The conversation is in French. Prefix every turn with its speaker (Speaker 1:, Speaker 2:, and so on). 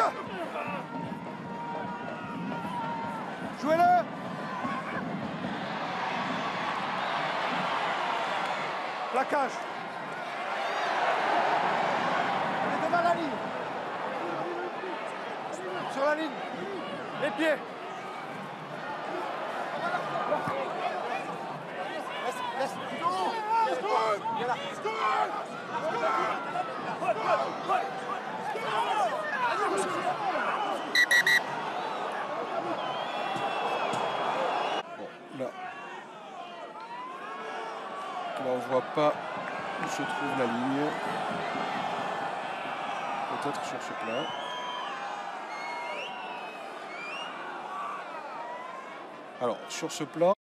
Speaker 1: Jouez-le. Plaquage. On est devant la ligne. Sur la ligne. Les pieds. Laisse. Viens là.
Speaker 2: Bon, là on voit pas où se trouve la ligne. Peut-être sur ce plan. Alors sur ce plan.